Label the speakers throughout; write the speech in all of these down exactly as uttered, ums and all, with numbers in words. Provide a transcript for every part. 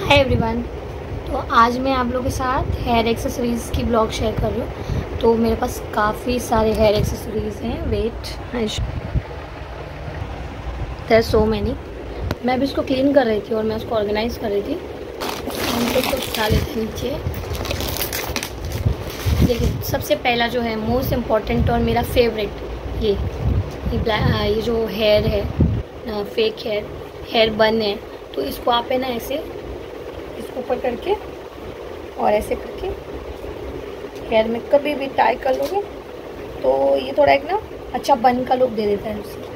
Speaker 1: Hi everyone. तो आज मैं आप लोगों के साथ हेयर एक्सेसरीज़ की ब्लॉग शेयर कर रही हूँ। तो मेरे पास काफ़ी सारे हेयर एक्सेसरीज़ हैं। Wait, there so many. मैं अभी इसको क्लीन कर रही थी और मैं उसको ऑर्गेनाइज़ कर रही थी। हम तो कुछ डाले थे नीचे। देखिए, सबसे पहला जो है मोस्ट इम्पॉर्टेंट और मेरा फेवरेट, ये ये ब्लैक ये जो हेयर है, फेक हेयर हेयर बन है। तो इसको आप है ना ऐसे इसको ऊपर करके और ऐसे करके हेयर में कभी भी टाई कर लोगे तो ये थोड़ा एक ना अच्छा बन का लुक दे देता है उसे।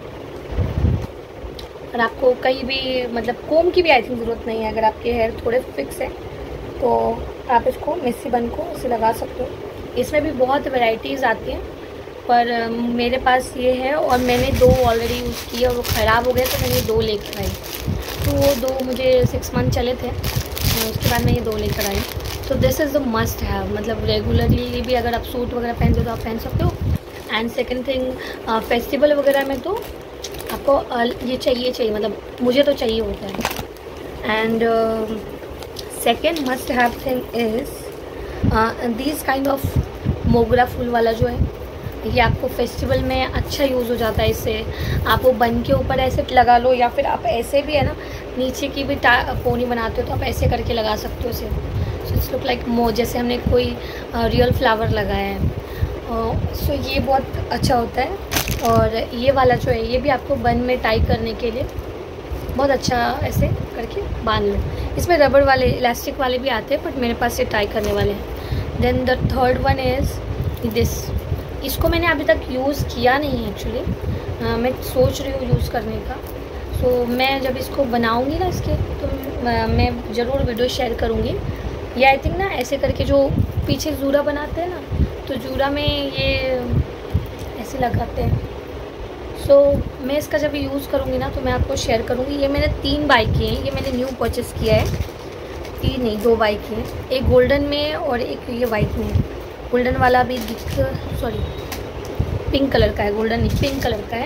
Speaker 1: और आपको कहीं भी मतलब कोम की भी आई थिंक ज़रूरत नहीं है। अगर आपके हेयर थोड़े फिक्स है तो आप इसको मेसी बन को इसे लगा सकते हो। इसमें भी बहुत वैरायटीज़ आती हैं, पर मेरे पास ये है और मैंने दो ऑलरेडी यूज़ किए और वो ख़राब हो गए तो मैंने दो लेकर आई। तो वो दो मुझे सिक्स मंथ चले थे, उसके बाद मैं ये दो लेकर आई। तो this is the must have, मतलब रेगुलरली भी अगर आप सूट वगैरह पहनते हो तो आप पहन सकते हो। एंड सेकंड थिंग, फेस्टिवल वगैरह में तो आपको ये चाहिए चाहिए मतलब मुझे तो चाहिए होता है। And second must have thing is this kind of मोगरा फूल वाला जो है, ये आपको फेस्टिवल में अच्छा यूज़ हो जाता है। इससे आप वो बन के ऊपर ऐसे लगा लो, या फिर आप ऐसे भी है ना नीचे की भी पोनी बनाते हो तो आप ऐसे करके लगा सकते हो इसे। सो इट्स लुक लाइक मो जैसे हमने कोई रियल फ्लावर लगाया है। सो so, ये बहुत अच्छा होता है। और ये वाला जो है ये भी आपको बन में टाई करने के लिए बहुत अच्छा ऐसे करके बांध लो। इसमें रबड़ वाले इलास्टिक वाले भी आते हैं, बट मेरे पास ये टाई करने वाले हैं। Then the third one is this. इसको मैंने अभी तक यूज़ किया नहीं है एक्चुअली, uh, मैं सोच रही हूँ यूज़ करने का। सो so, मैं जब इसको बनाऊँगी ना इसके तो uh, मैं ज़रूर वीडियो शेयर करूँगी। ये आई थिंक ना ऐसे करके जो पीछे जूरा बनाते हैं ना, तो जूरा में ये ऐसे लगाते हैं। सो so, मैं इसका जब यूज़ करूँगी ना तो मैं आपको शेयर करूँगी। ये मैंने तीन बाई किए हैं, ये मैंने न्यू परचेज़ किया है। तीन नहीं दो बाई किए हैं, एक गोल्डन में और एक ये वाइट में। गोल्डन वाला भी दिख सॉरी पिंक कलर का है, गोल्डन नहीं पिंक कलर का है।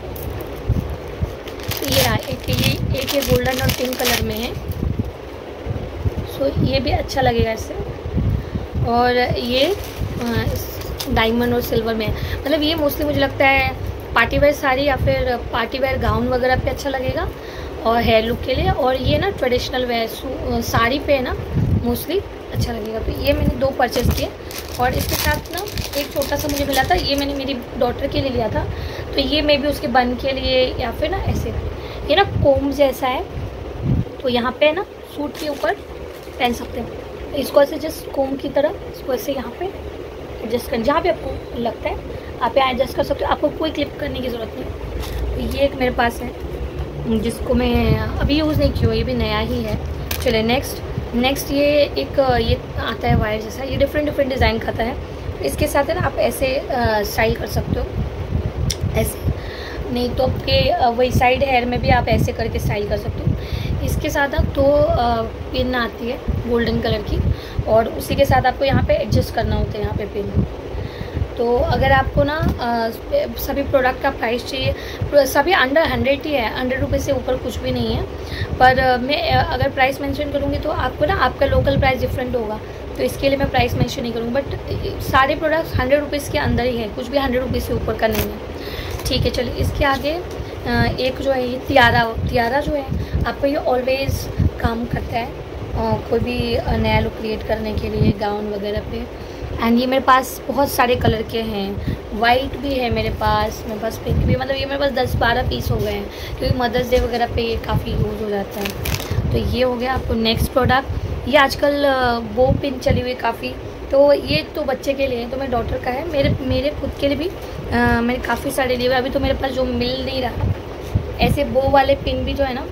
Speaker 1: तो ये रहा एक ये एक ये गोल्डन और पिंक कलर में है। सो ये भी अच्छा लगेगा इससे। और ये डायमंड और सिल्वर में है। मतलब ये मोस्टली मुझे लगता है पार्टी वेयर साड़ी या फिर पार्टी वेयर गाउन वगैरह पे अच्छा लगेगा और हेयर लुक के लिए। और ये ना ट्रेडिशनल वेयर साड़ी पे है ना मोस्टली अच्छा लगेगा। तो ये मैंने दो परचेज़ किए। और इसके साथ ना एक छोटा सा मुझे मिला था, ये मैंने मेरी डॉटर के लिए लिया था। तो ये मैं भी उसके बन के लिए या फिर ना ऐसे ये ना कोम जैसा है, तो यहाँ पे ना सूट के ऊपर पहन सकते हैं। इसको ऐसे जस्ट कोम की तरह इसको ऐसे यहाँ पे एडजस्ट कर, जहाँ पे आपको लगता है आप यहाँ एडजस्ट कर सकते हो। आपको कोई क्लिप करने की ज़रूरत नहीं। तो ये एक मेरे पास है जिसको मैं अभी यूज़ नहीं की हूँ, ये भी नया ही है। चलिए नेक्स्ट नेक्स्ट ये एक ये आता है वायर जैसा, ये डिफरेंट डिफरेंट डिज़ाइन का आता है। इसके साथ है ना आप ऐसे स्टाइल कर सकते हो, ऐसे नहीं तो आपके वही साइड हेयर में भी आप ऐसे करके स्टाइल कर सकते हो। इसके साथ आप तो पिन आती है गोल्डन कलर की, और उसी के साथ आपको यहाँ पे एडजस्ट करना होता है यहाँ पे पिन। तो अगर आपको ना आ, सभी प्रोडक्ट का प्राइस चाहिए, सभी अंडर हंड्रेड ही है, हंड्रेड रुपीज़ से ऊपर कुछ भी नहीं है। पर आ, मैं अगर प्राइस मेंशन करूँगी तो आपको ना आपका लोकल प्राइस डिफरेंट होगा, तो इसके लिए मैं प्राइस मेंशन नहीं करूँगी। बट सारे प्रोडक्ट्स हंड्रेड रुपीज़ के अंदर ही है, कुछ भी हंड्रेड रुपीज़ से ऊपर का नहीं है। ठीक है, चलिए इसके आगे आ, एक जो है ये तियारा तियारा जो है आपको ये ऑलवेज़ काम करता है आ, कोई भी नया लुक क्रिएट करने के लिए गाउन वगैरह पे। एंड ये मेरे पास बहुत सारे कलर के हैं, वाइट भी है मेरे पास मेरे पास पिंक भी, मतलब ये मेरे पास दस बारह पीस हो गए हैं, क्योंकि मदर्स डे वगैरह पे ये काफ़ी यूज़ हो जाता है। तो ये हो गया आपको नेक्स्ट प्रोडक्ट। ये आजकल वो पिन चली हुई काफ़ी, तो ये तो बच्चे के लिए, तो मेरे डॉटर का है। मेरे मेरे खुद के लिए भी आ, मैंने काफ़ी सारे लिए हुए। अभी तो मेरे पास जो मिल नहीं रहा ऐसे वो वाले पिन भी जो है ना,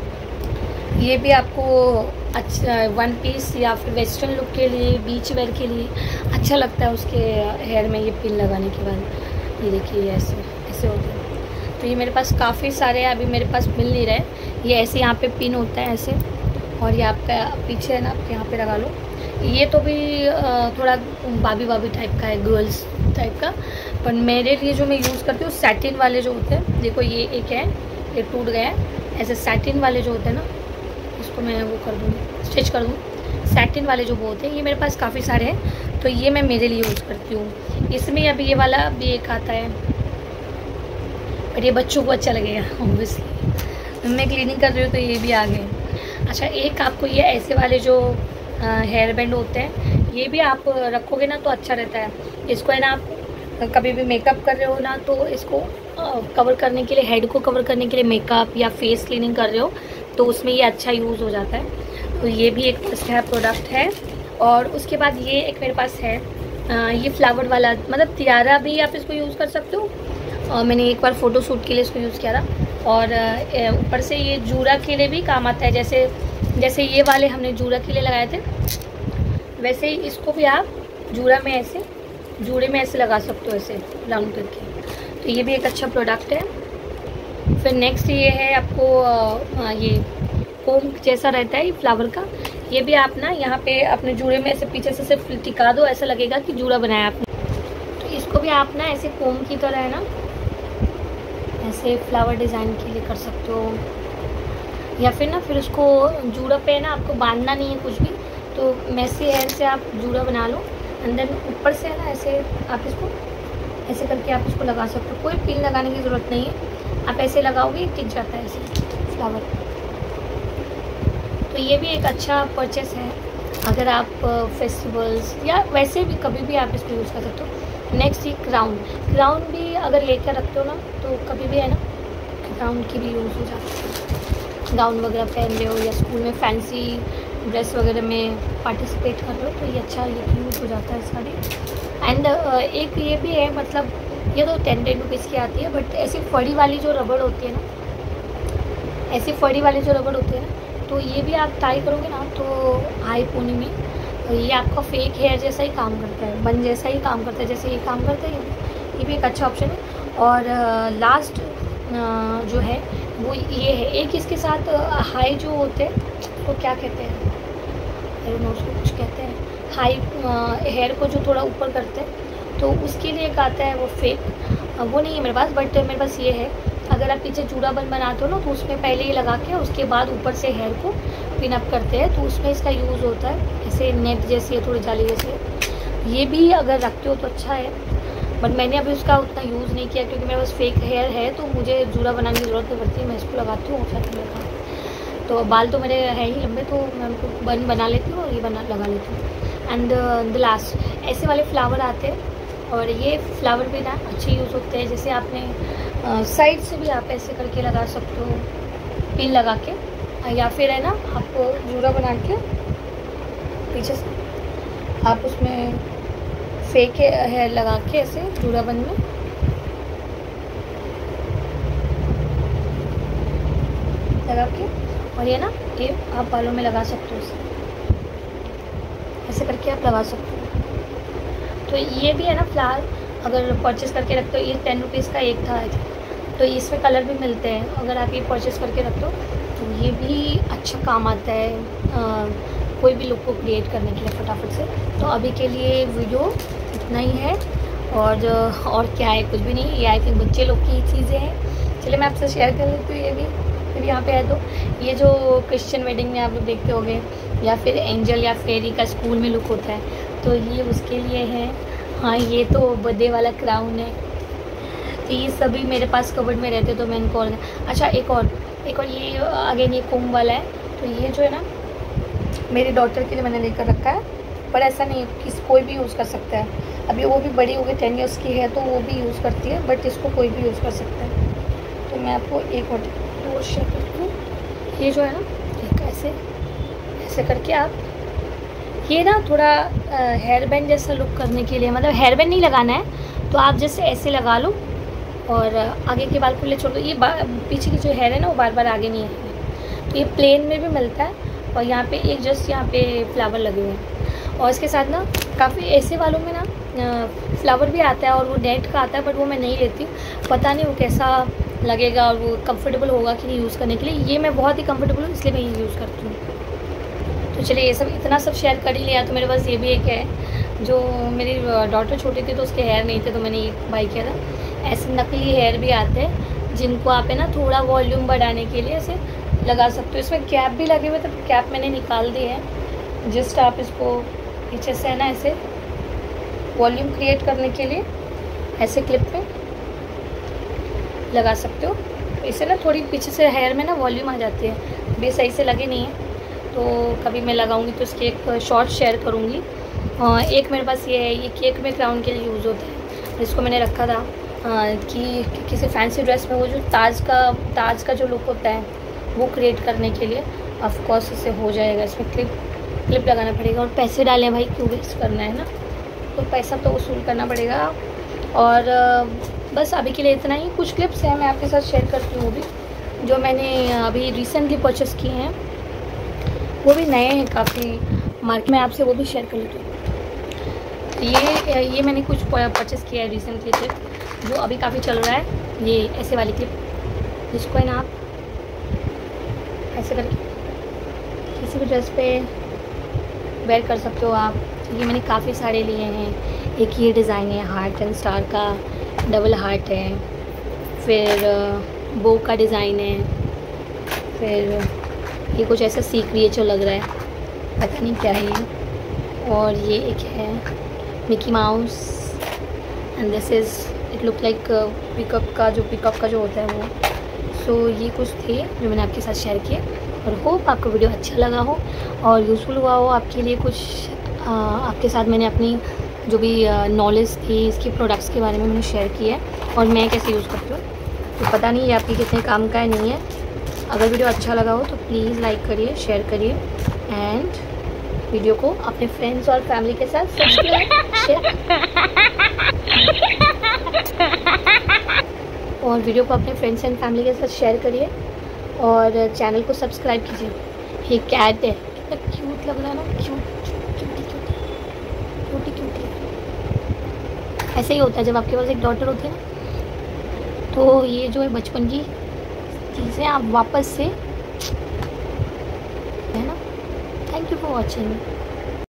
Speaker 1: ये भी आपको अच्छा वन पीस या फिर वेस्टर्न लुक के लिए, बीच वेयर के लिए अच्छा लगता है। उसके हेयर में ये पिन लगाने के बाद ये देखिए ऐसे ऐसे होता है। तो ये मेरे पास काफ़ी सारे हैं, अभी मेरे पास मिल नहीं रहे। ये ऐसे यहाँ पे पिन होता है ऐसे, और ये आपका पीछे है ना आप यहाँ पे लगा लो। ये तो भी थोड़ा बाबी बाबी टाइप का है, गर्ल्स टाइप का। पर मेरे लिए जो मैं यूज़ करती हूँ सैटिन वाले जो होते हैं, देखो ये एक है, ये टूट गया है। ऐसे सैटिन वाले जो होते हैं ना इसको मैं वो कर दूँगी, स्टिच कर दूँ। सैटिन वाले जो वो होते हैं ये मेरे पास काफ़ी सारे हैं, तो ये मैं मेरे लिए यूज़ करती हूँ। इसमें अभी ये वाला भी एक आता है, पर ये बच्चों को अच्छा लगेगा ऑब्वियसली। मैं क्लीनिंग कर रही हूँ तो ये भी आ गए। अच्छा, एक आपको ये ऐसे वाले जो हेयर बैंड होते हैं, ये भी आप रखोगे ना तो अच्छा रहता है। इसको है ना, आप कभी भी मेकअप कर रहे हो ना, तो इसको कवर करने के लिए, हेड को कवर करने के लिए, मेकअप या फेस क्लीनिंग कर रहे हो तो उसमें ये अच्छा यूज़ हो जाता है। तो ये भी एक मस्ट हैव प्रोडक्ट है। और उसके बाद ये एक मेरे पास है, आ, ये फ्लावर वाला, मतलब तियारा भी आप इसको यूज़ कर सकते हो। और मैंने एक बार फ़ोटो शूट के लिए इसको यूज़ किया था। और ऊपर से ये जूड़ा के लिए भी काम आता है। जैसे जैसे ये वाले हमने जूड़ा के लिए लगाए थे, वैसे ही इसको भी आप जूड़ा में ऐसे, जूड़े में ऐसे लगा सकते हो, ऐसे राउंड करके। तो ये भी एक अच्छा प्रोडक्ट है। फिर नेक्स्ट ये है आपको आ, ये कोम जैसा रहता है फ्लावर का। ये भी आप ना यहाँ पे अपने जूड़े में ऐसे पीछे से सिर्फ टिका दो, ऐसा लगेगा कि जूड़ा बनाया आपने। तो इसको भी आप ना ऐसे कोम की तरह है ना, ऐसे फ्लावर डिज़ाइन के लिए कर सकते हो। या फिर ना, फिर उसको जूड़ा पे ना आपको बांधना नहीं है कुछ भी, तो मैसी हेयर से आप जूड़ा बना लो। अंदर ऊपर से है ना, ऐसे आप इसको ऐसे करके आप इसको लगा सकते हो। कोई पिन लगाने की ज़रूरत नहीं है, आप ऐसे लगाओगे टिक जाता है ऐसे फ्लावर। तो ये भी एक अच्छा परचेस है अगर आप फेस्टिवल्स या वैसे भी कभी भी आप इसको यूज़ कर सकते हो। नेक्स्ट ये क्राउन। क्राउन भी अगर लेकर रखते हो ना, तो कभी भी है ना, क्राउन की भी यूज़ हो जाती है। गाउन वगैरह पहन रहे हो या स्कूल में फैंसी ड्रेस वगैरह में पार्टिसिपेट कर रहे हो, तो ये अच्छा ये यूज़ हो जाता है इसका भी। एंड एक ये भी है, मतलब ये तो टेन टेन रुपीज़ की आती है, बट ऐसी फड़ी वाली जो रबड़ होती है ना, ऐसी फड़ी वाली जो रबड़ होती है ना, तो ये भी आप ट्राई करोगे ना, तो हाई पोनी में ये आपका फेक हेयर जैसा ही काम करता है, बन जैसा ही काम करता है, जैसे ये काम करता है। ये भी एक अच्छा ऑप्शन है। और लास्ट जो है वो ये है, एक इसके साथ हाई जो होते हैं, वो क्या कहते हैं, अरे नो, उसको कुछ कहते हैं, हाई हेयर को जो थोड़ा ऊपर करते हैं, तो उसके लिए एक आता है वो फेक, वो नहीं है मेरे पास, बट मेरे पास ये है। अगर आप पीछे जूड़ा बन बनाते हो ना, तो उसमें पहले ये लगा के उसके बाद ऊपर से हेयर को पिन अप करते हैं, तो उसमें इसका यूज़ होता है। ऐसे नेट जैसी है, थोड़ी जाली जैसी है। ये भी अगर रखते हो तो अच्छा है, बट मैंने अभी उसका उतना यूज़ नहीं किया, क्योंकि मेरे पास फेक हेयर है, तो मुझे जूड़ा बनाने की ज़रूरत नहीं पड़ती। मैं इसको लगाती हूँ साथ में लगा, तो बाल तो मेरे है ही लंबे, तो मैं उनको बन बना लेती हूँ और ये बना लगा लेती हूँ। एंड द लास्ट ऐसे वाले फ्लावर आते हैं, और ये फ्लावर भी ना अच्छे यूज़ होते हैं। जैसे आपने साइड से भी आप ऐसे करके लगा सकते हो, पिन लगा के, या फिर है ना आप जूड़ा बना के पीछे से आप उसमें फेक हेयर लगा के ऐसे जूड़ा बन में लगा के, और ये ना ये आप बालों में लगा सकते हो, इसे ऐसे करके आप लगा सकते हो। तो ये भी है ना फ्लावर, अगर परचेस करके रखते हो, ये टेन रुपीज़ का एक था, तो इसमें कलर भी मिलते हैं। अगर आप ये परचेस करके रखते हो तो ये भी अच्छा काम आता है आ, कोई भी लुक को क्रिएट करने के लिए फटाफट से। तो अभी के लिए वीडियो इतना ही है, और और क्या है, कुछ भी नहीं। ये आई थिंक बच्चे लोग की चीज़ें हैं। चलिए मैं आपसे शेयर कर लेती हूँ ये भी, फिर यहाँ पे है। तो ये जो क्रिश्चियन वेडिंग में आप लोग देखते होंगे, या फिर एंजल या फेरी का स्कूल में लुक होता है, तो ये उसके लिए है। हाँ, ये तो बर्थडे वाला क्राउन है। तो ये सभी मेरे पास कवर्ड में रहते, तो मैं इनको और अच्छा एक और एक और ये अगेन ये कोम वाला है। तो ये जो है ना, मेरी डॉटर के लिए मैंने लेकर रखा है, पर ऐसा नहीं है कि कोई भी यूज़ कर सकता है। अभी वो भी बड़ी हो गई, टेन ईयर्स की है, तो वो भी यूज़ करती है, बट इसको कोई भी यूज़ कर सकता है। तो मैं आपको एक और शेयर करती हूँ। ये जो है ना, एक ऐसे ऐसे करके आप ये ना थोड़ा हेयर बैंड जैसा लुक करने के लिए, मतलब हेयर बैंड नहीं लगाना है, तो आप जैसे ऐसे लगा लो और आगे के बाल खुले छोड़ दो। ये पीछे की जो हेयर है ना, वो बार बार आगे नहीं है। तो ये प्लेन में भी मिलता है, और यहाँ पे एक जस्ट यहाँ पे फ्लावर लगे हुए हैं। और इसके साथ ना काफ़ी ऐसे वालों में ना फ्लावर भी आता है, और वो नेट का आता है, बट वो मैं नहीं लेती। पता नहीं वो कैसा लगेगा और वो कंफर्टेबल होगा कि नहीं यूज़ करने के लिए। ये मैं बहुत ही कंफर्टेबल हूँ, इसलिए मैं ये यूज़ करती हूँ। तो चलिए ये सब इतना सब शेयर कर ही लिया। तो मेरे पास ये भी एक है, जो मेरी डॉटर छोटी थी तो उसके हेयर नहीं थे, तो मैंने ये बाई किया था। ऐसे नकली हेयर भी आते हैं, जिनको आप है ना थोड़ा वॉल्यूम बढ़ाने के लिए ऐसे लगा सकते हो। इसमें कैप भी लगे हुए, तो कैप मैंने निकाल दी है। जस्ट आप इसको पीछे से है ना ऐसे वॉल्यूम क्रिएट करने के लिए ऐसे क्लिप में लगा सकते हो। इससे ना थोड़ी पीछे से हेयर में ना वॉल्यूम आ जाती है, भी सही से लगे नहीं है। तो कभी मैं लगाऊंगी तो इसकी एक शॉर्ट शेयर करूंगी। एक मेरे पास ये है, ये केक में क्राउन के लिए यूज़ होता है। इसको मैंने रखा था कि किसी फैंसी ड्रेस में वो जो ताज का ताज का जो लुक होता है वो क्रिएट करने के लिए ऑफ कोर्स इससे हो जाएगा। इसमें क्लिप क्लिप लगाना पड़ेगा और पैसे डालें भाई, क्यों वेस्ट करना है ना, तो पैसा तो वसूल करना पड़ेगा। और बस अभी के लिए इतना ही। कुछ क्लिप्स हैं मैं आपके साथ शेयर करती हूँ, वो भी जो मैंने अभी रिसेंटली परचेस किए हैं, वो भी नए हैं काफ़ी मार्केट में, आपसे वो भी शेयर कर लेती हूँ। ये ये मैंने कुछ परचेस किया है रिसेंटली क्लिप, जो अभी काफ़ी चल रहा है। ये ऐसे वाली क्लिप, जिसको है ना आप ऐसे करके किसी भी ड्रेस पे वेयर कर सकते हो आप। ये मैंने काफ़ी सारे लिए हैं। एक ये डिज़ाइन है हार्ट एंड स्टार का, डबल हार्ट है, फिर बो का डिज़ाइन है, फिर ये कुछ ऐसा सी क्रिएचर लग रहा है, पता नहीं क्या है ये। और ये एक है Mickey Mouse and this is it look like pickup का जो पिकअप का जो होता है वो। सो so, ये कुछ थे जो मैंने आपके साथ शेयर किए, और होप आपको वीडियो अच्छा लगा हो और यूज़फुल हुआ हो आपके लिए। कुछ आ, आपके साथ मैंने अपनी जो भी नॉलेज थी इसकी प्रोडक्ट्स के बारे में मैंने शेयर किया है, और मैं कैसे यूज़ करती हूँ। तो पता नहीं ये आपके कितने काम का है नहीं है। अगर वीडियो अच्छा लगा हो तो प्लीज़ लाइक करिए, शेयर करिए, एंड वीडियो को अपने फ्रेंड्स और फैमिली के साथ सब्सक्राइब शेयर और वीडियो को अपने फ्रेंड्स एंड फैमिली के साथ शेयर करिए, और चैनल को सब्सक्राइब कीजिए। ये कैट है, कितना क्यूट लग रहा है ना, क्यूट क्यूटी क्यूटी क्यूटी। ऐसे ही होता है जब आपके पास एक डॉटर होती है ना, तो ये जो है बचपन की चीज़ें आप वापस से है ना। Thank you for watching.